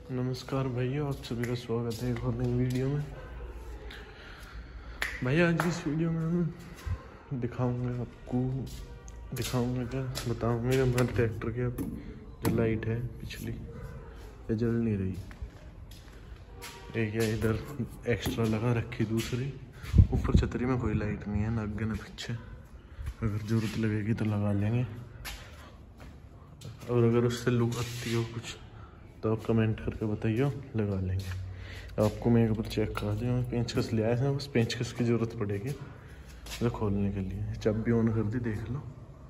नमस्कार भैया, आप सभी का स्वागत है एक और नई वीडियो में। भैया आज इस वीडियो में हम दिखाऊंगा क्या बताऊंगा हमारे ट्रैक्टर के जो लाइट है पिछली ये जल नहीं रही। एक या इधर एक्स्ट्रा लगा रखी, दूसरी ऊपर छतरी में कोई लाइट नहीं है, ना आगे ना पीछे। अगर ज़रूरत लगेगी तो लगा लेंगे, और अगर उससे लुक आती हो कुछ तो आप कमेंट करके बताइए, लगा लेंगे। आपको मैं एक बार चेक करा दूँ, पेंचकस ले आया था, बस पेंचकस की ज़रूरत पड़ेगी इसे खोलने के लिए। चाबी ऑन कर दी, देख लो।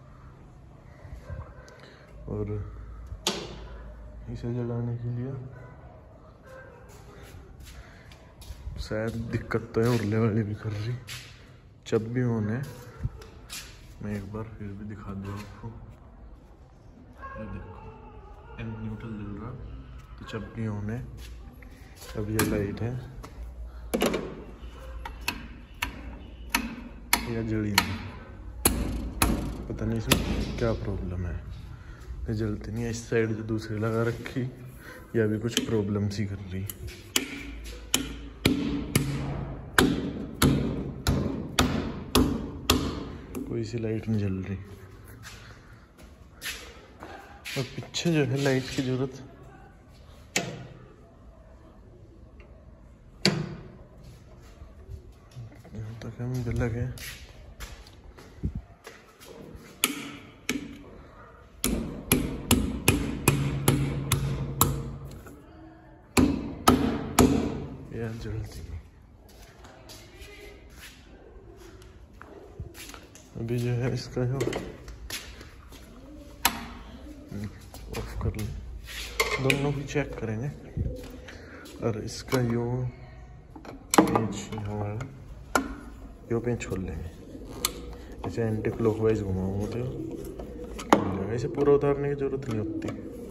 और इसे जलाने के लिए शायद दिक्कत तो है, उरले वाली भी कर रही। चाबी ऑन है, मैं एक बार फिर भी दिखा दूँ आपको। ये देखो एम न्यूट्रल जल रहा, तो चाबी ऑन है। अब ये लाइट है, या जली नहीं, पता नहीं इसमें क्या प्रॉब्लम है, ये जलती नहीं है। इस साइड जो दूसरी लगा रखी या भी कुछ प्रॉब्लम सी कर रही। कोई सी लाइट नहीं जल रही। और पीछे जो है लाइट की जरूरत तक हम अलग है। यह जलती नहीं। अभी जो है इसका जो ऑफ कर ले, दोनों भी चेक करेंगे। और इसका यो पेंच हमारा यो पेंच खोल लेंगे। इसे एंटी क्लॉकवाइज घुमाऊंगा तो खुल जाएगा। इसे पूरा उतारने की जरूरत नहीं होती,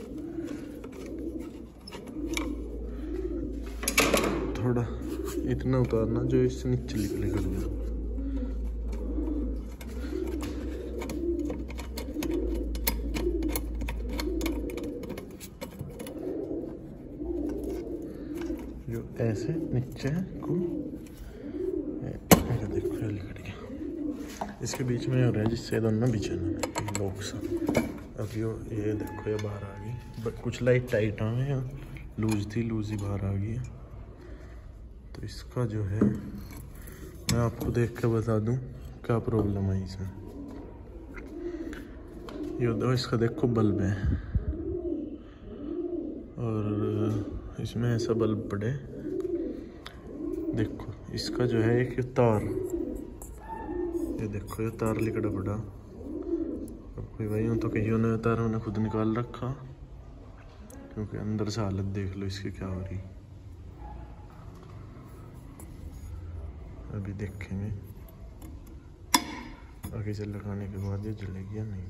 थोड़ा इतना उतारना जो इससे नीचे निकल जाए। जो ऐसे नीचे को देखो लिखट गया, इसके बीच में हो रहा है जिससे दोनों बिछाना लोग सा। अब ये देखो ये बाहर आ गई, कुछ लाइट टाइट आ गई, लूज थी, लूज ही बाहर आ गई। तो इसका जो है मैं आपको देख के बता दूं क्या प्रॉब्लम है इसमें। ये दो इसका देखो बल्ब है, और इसमें ऐसा बल्ब पड़े। देखो इसका जो है एक तार, ये देखो ये तार लिकड़ा पड़ा। अब कोई भाई हो तो कहीं ने तार उन्हें खुद निकाल रखा, क्योंकि अंदर से हालत देख लो इसकी क्या हो रही। अभी देखेंगे आगे से लगाने के बाद ये जलेगी या नहीं।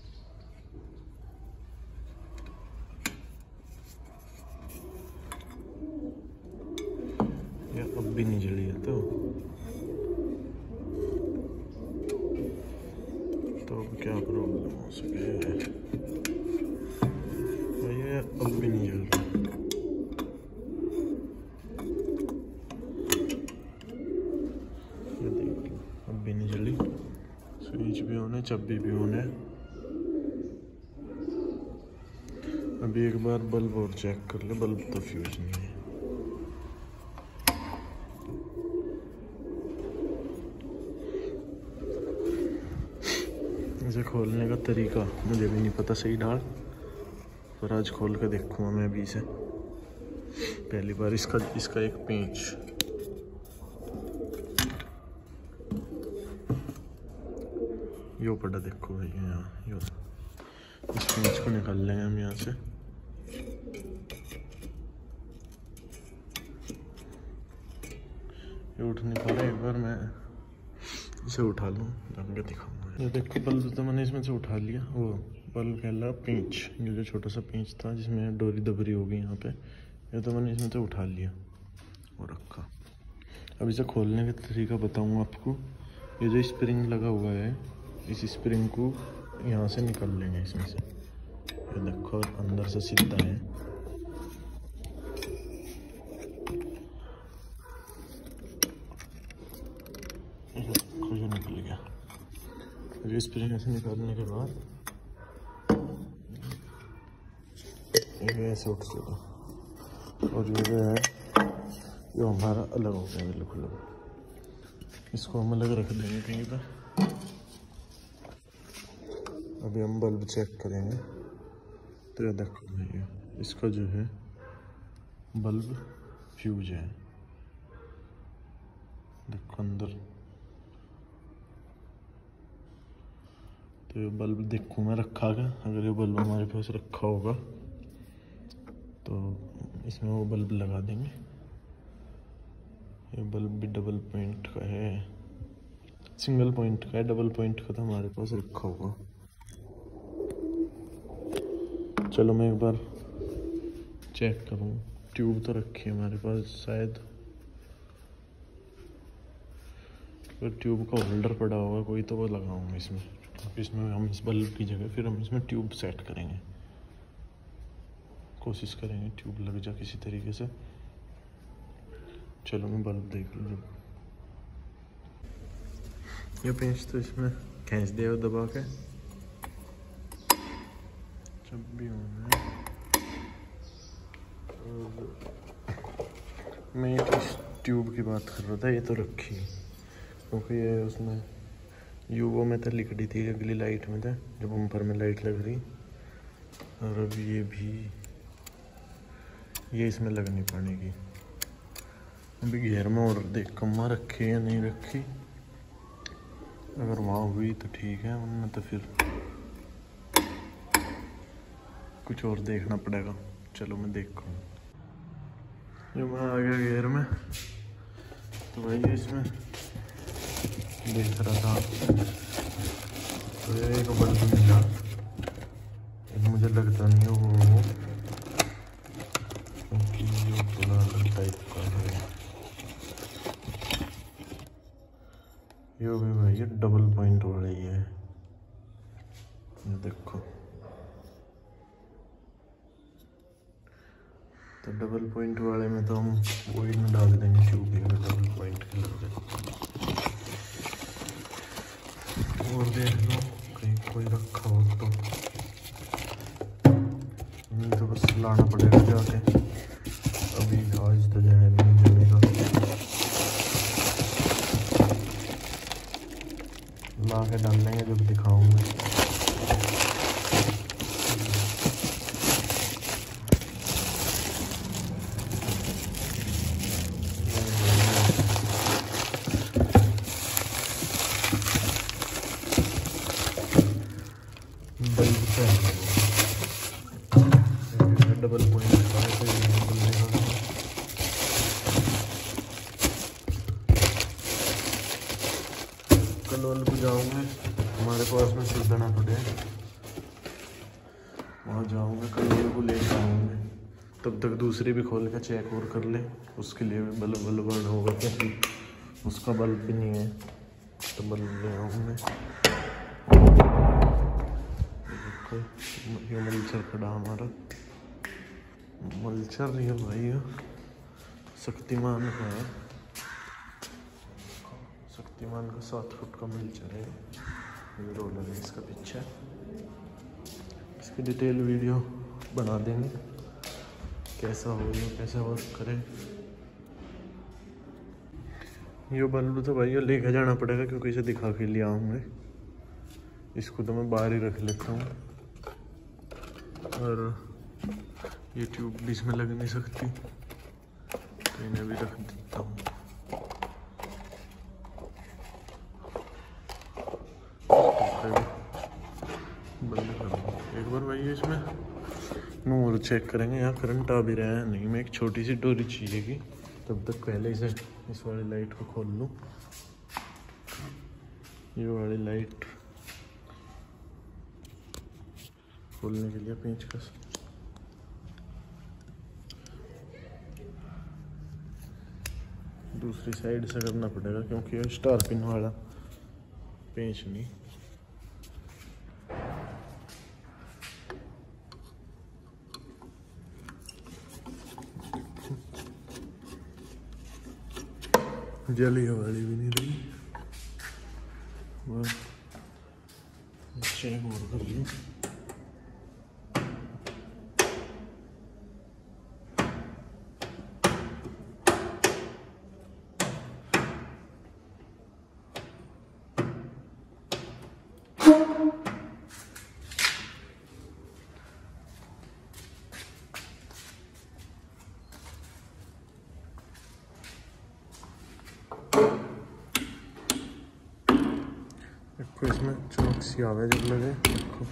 या अब भी नहीं जली है तो अब क्या प्रॉब्लम हो सके। ये अब भी नहीं जल रहा। ये देख लो अब भी नहीं जली। स्विच भी ऑन है, चाबी भी ऑन है। अभी एक बार बल्ब और चेक कर ले, बल्ब तो फ्यूज नहीं है। इसे खोलने का तरीका मुझे भी नहीं पता सही ढाल, पर आज खोल के देखूंगा मैं भी इसे पहली बार। इसका एक पेंच, यो पड़ा देखो भाई यहाँ, यो इस पेंच को निकाल लेंगे हम यहाँ से। ये उठ नहीं पा रहा, एक बार मैं इसे उठा लूँ आपको दिखाऊंगा। ये देखो बल्ब तो मैंने इसमें से उठा लिया। वो बल्ब कहला पेंच, ये जो छोटा सा पेंच था जिसमें डोरी दबरी हो गई यहाँ पे, ये तो मैंने इसमें से उठा लिया और रखा। अब इसे खोलने का तरीका बताऊंगा आपको। ये जो स्प्रिंग लगा हुआ है, इस स्प्रिंग को यहाँ से निकाल लेंगे इसमें से। ये देखो अंदर से सीधा है, ये स्प्रिंग ऐसे निकालने के बाद ये ऐसे उठ चुका, और ये जो है ये हमारा अलग हो गया बिल्कुल। इसको हम अलग रख देंगे कहीं पर। अभी हम बल्ब चेक करेंगे। तो ये देखो भैया, इसका जो है बल्ब फ्यूज है, देखो अंदर। तो ये बल्ब देखूँ मैं रखा गया, अगर ये बल्ब हमारे पास रखा होगा तो इसमें वो बल्ब लगा देंगे। ये बल्ब भी डबल पॉइंट का है, सिंगल पॉइंट का है, डबल पॉइंट का तो हमारे पास रखा होगा। चलो मैं एक बार चेक करूँ। ट्यूब तो रखी है हमारे पास शायद, तो ट्यूब का होल्डर पड़ा होगा कोई, तो वो लगाऊंगा इसमें। इसमें हम इस बल्ब की जगह फिर हम इसमें ट्यूब सेट करेंगे, कोशिश करेंगे ट्यूब लग जा किसी तरीके से। चलो मैं बल्ब देख लूँ। ये पेंच तो इसमें खींच दिया दबा के, जब भी होना है। और मैं इस ट्यूब की बात कर रहा था, ये तो रखी क्योंकि ये उसमें यूवो में तो लिख दी थी, अगली लाइट में था जब बम्पर में लाइट लग रही। और अब ये भी ये इसमें लगनी पड़ेगी। अभी घेर में ऑर्डर देख कम्मा रखी या नहीं रखी, अगर वहाँ हुई तो ठीक है, वरना तो फिर कुछ और देखना पड़ेगा। चलो मैं देखूँ। जो मैं आ गया घेर में, तो वही इसमें देख रहा था। तो ये एक बल्ब मिला, मुझे लगता नहीं वो क्योंकि ये थोड़ा अलग टाइप का है। ये भी भाई ये डबल पॉइंट वाला ही है, ये देखो। तो डबल पॉइंट वाले में तो हम वही में डाल देंगे ट्यूब में डबल पॉइंट के लग जाए। और देख लो कहीं कोई रखा हो तो, नहीं तो बस लाना पड़ेगा जाके। अभी आज तो जाने नहीं जमेगा, ला के डाल लेंगे जब दिखाऊंगा। डबल पॉइंट का है तो ये बल्ब कल वाल को जाऊँगे, हमारे पास में सीधना पड़े, वहाँ जाऊँगे कल को लेकर आऊँगे। तब तक दूसरी भी खोल के चेक और कर ले, उसके लिए भी बल्ब बर्न होगा, क्योंकि उसका बल्ब भी नहीं है तो बल्ब ले आऊँगे। ये मल्चर खड़ा हमारा, मल्चर ये भाई शक्तिमान का है, शक्तिमान का 7 फुट का मल्चर है। ये रोलर है इसका पीछे, इसकी डिटेल वीडियो बना देंगे कैसा हो ये कैसा वर्क करे। ये बल्ब तो भाई लेके जाना पड़ेगा क्योंकि इसे दिखा के लिए आऊँगे। इसको तो मैं बाहर ही रख लेता हूँ, और ये ट्यूब भी इसमें लग नहीं सकती तो इन्हें भी रख देता हूँ। बंद कर दूँ एक बार भाई, इसमें नूर चेक करेंगे यहाँ करंट आ भी रहा है नहीं। मैं एक छोटी सी डोरी चाहिएगी, तब तक पहले इसे इस वाली लाइट को खोल लूँ। ये वाली लाइट खोलने के लिए पेंचकस, दूसरी साइड से करना पड़ेगा क्योंकि ये स्टार पिन वाला पेंच नहीं। जली वाली भी नहीं रही, चेक और कर लूँ। देखो इसमें चमक सी आवे जब लगे, देखो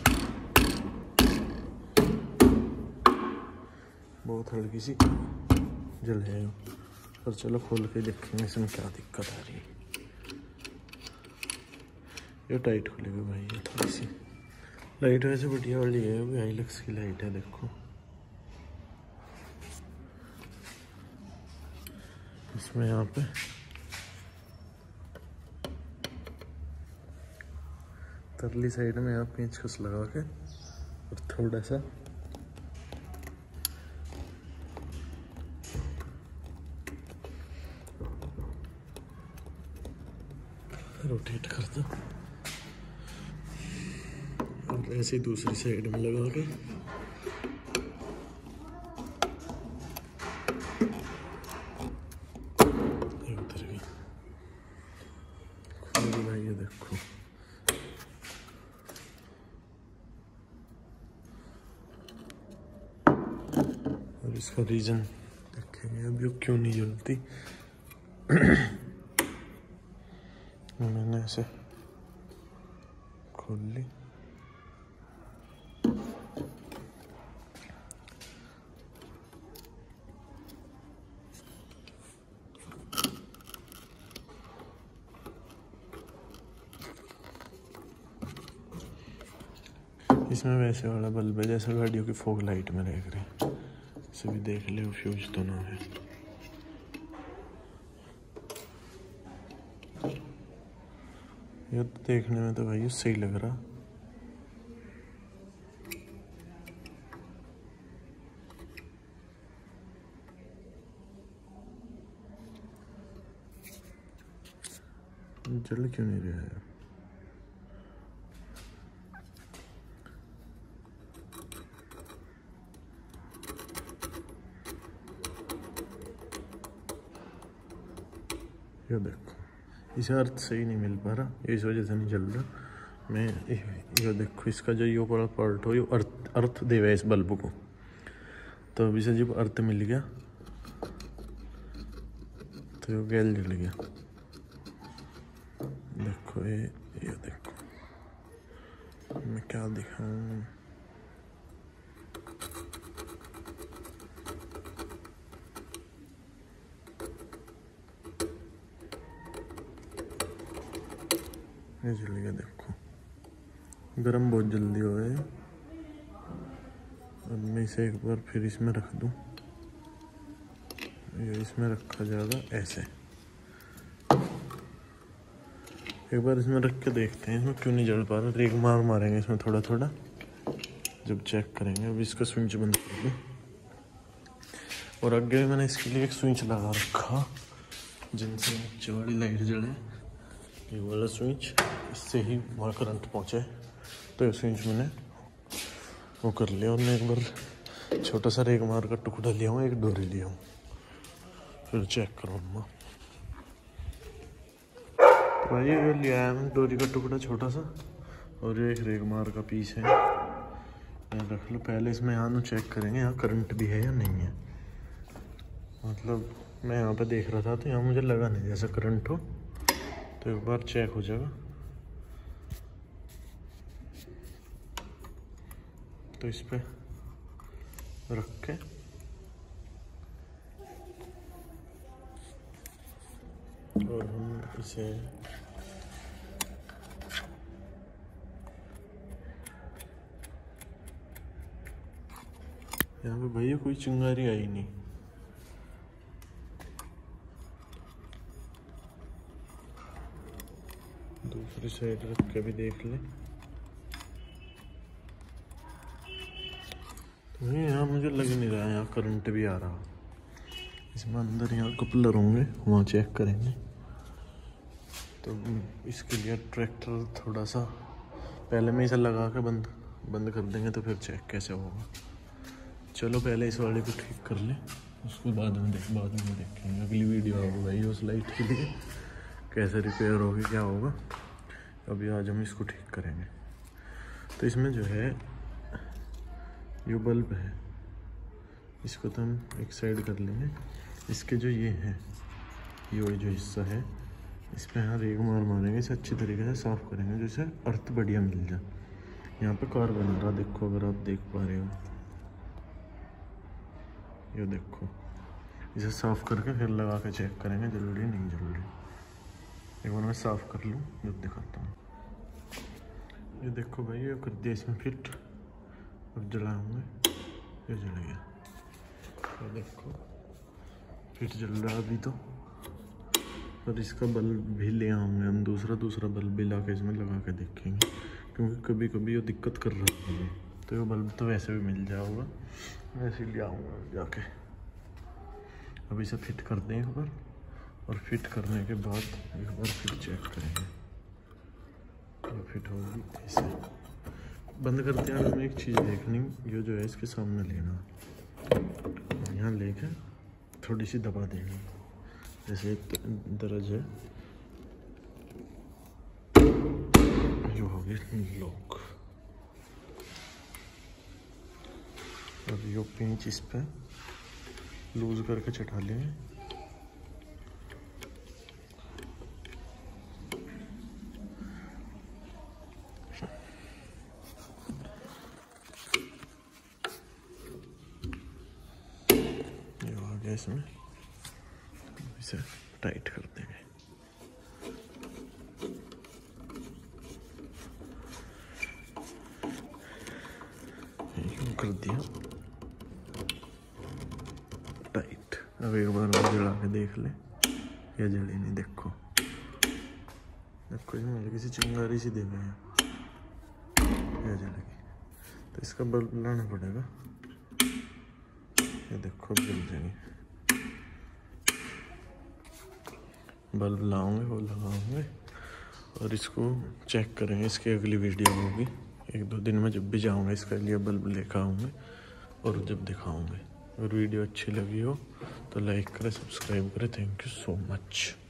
बहुत हल्की सी जल है। पर चलो खोल के देखेंगे इसमें क्या दिक्कत आ रही है। ये टाइट खुलेगा भाई, ये थोड़ी सी लाइट वैसे बढ़िया वाली है, वो हाइलक्स की लाइट है। देखो इसमें यहाँ पे तरली साइड में यहाँ पेंचकस लगा के और थोड़ा सा रोटेट कर दो और ऐसे ही दूसरी साइड में लगा के उधर भी खुल भाई, ये देखो और इसका रीजन देखेंगे अब ये क्यों नहीं जलती। मैंने ऐसे खोल ली, इसमें वैसे वाला बल्ब है जैसे गाड़ियों की फॉग लाइट में देख रहे हैं। इसे भी देख ले फ्यूज तो ना है। ये तो देखने में तो भाई सही लग रहा। जल क्यों नहीं रहा है? ये देखो इसे अर्थ सही नहीं मिल पा रहा, इस वजह से नहीं चल रहा। मैं ये देखो इसका जो ये वाला पार्ट हो, ये अर्थ देवा है इस बल्ब को। तो अभी से जब अर्थ मिल गया तो ये गैल जल गया। देखो ये देखो मैं क्या दिखाऊं। ये जल गया, देखो गरम बहुत जल्दी हो गए। अब मैं इसे एक बार फिर इसमें रख दूं। ये इसमें रखा जाएगा ऐसे। एक बार इसमें रख के देखते हैं इसमें क्यों नहीं जल पा रहा। रेग मारेंगे इसमें थोड़ा थोड़ा जब चेक करेंगे। अब इसका स्विच बंद कर दूं और आगे भी मैंने इसके लिए एक स्विच लगा रखा जिनसे नीचे वाली लाइट जले। ये वाला स्विच, इससे ही वहाँ करंट पहुँचे। तो ये स्विच मैंने वो कर लिया और मैं एक बार छोटा सा रेग मार का टुकड़ा लिया हूँ, एक डोरी लिया हूँ, फिर चेक करूँगा। तो भाई ये लिया है मैंने डोरी का टुकड़ा छोटा सा और ये एक रेग मार का पीस है। यहाँ रख लो। पहले इसमें यहाँ चेक करेंगे यहाँ करंट भी है या नहीं है। मतलब मैं यहाँ पे देख रहा था तो यहाँ मुझे लगा नहीं जैसा करंट हो, तो एक बार चेक हो जाएगा। तो इस पे रख के और हम इसे यहाँ पे भैया कोई चिंगारी आई नहीं। दूसरी साइड रख के भी देख ले। तो यहाँ मुझे लग नहीं रहा है यहाँ करंट भी आ रहा। इसमें अंदर यहाँ कपलर होंगे, वहाँ चेक करेंगे। तो इसके लिए ट्रैक्टर थोड़ा सा पहले में इसे लगा के बंद कर देंगे तो फिर चेक कैसे होगा। चलो पहले इस वाले को ठीक कर लें, उसको बाद में देखेंगे। अगली वीडियो होगी भाई उस लाइट के लिए, कैसे रिपेयर होगी क्या होगा। अभी आज हम इसको ठीक करेंगे। तो इसमें जो है ये बल्ब है, इसको तो हम एक साइड कर लेंगे। इसके जो ये है, ये जो हिस्सा है, इस पर यहाँ रेग मारेंगे, इसे अच्छी तरीके से साफ़ करेंगे जिससे अर्थ बढ़िया मिल जाए। यहाँ पे कार बना रहा, देखो अगर आप देख पा रहे हो, ये देखो। इसे साफ़ करके फिर लगा के चेक करेंगे जरूरी नहीं जरूरी। एक बार मैं साफ़ कर लूँ जब दिखाता हूँ। ये देखो भाई, ये कर दिया इसमें फिट। अब जलाऊंगे, ये जल गया। ये देखो फिट जल रहा अभी तो। और इसका बल्ब भी ले आऊँगे हम, दूसरा बल्ब भी ला के इसमें लगा के देखेंगे, क्योंकि कभी कभी ये दिक्कत कर रहा है। तो ये बल्ब तो वैसे भी मिल जाएगा, वैसे ही ले आऊँगा जाके। अब इसे फिट कर दें एक बार, और फिट करने के बाद एक बार फिर चेक करेंगे तो फिट होगी। ऐसे बंद करते हैं। हमें एक चीज़ देखनी, ये जो है इसके सामने लेना, यहाँ लेके थोड़ी सी दबा देंगे, जैसे दर्ज है। ये हो गया लॉक। अब यो पेंच इस पे लूज करके चढ़ा लेंगे। ये आ गया इसमें, इसे टाइट कर देंगे। कर दिया टाइट। अब एक बार और जला के देख ले, या जली नहीं। देखो इसमें किसी चिंगारी सी दे गए, या जलेगी। तो इसका बल्ब लाना पड़ेगा। ये देखो जल जाएगी। बल्ब लाऊंगे, वो लगाऊंगे और इसको चेक करेंगे। इसकी अगली वीडियो होगी 1-2 दिन में, जब भी जाऊंगा इसके लिए बल्ब लेकर आऊँगे और जब दिखाऊंगे। अगर वीडियो अच्छी लगी हो तो लाइक करें, सब्सक्राइब करें। Thank you so much.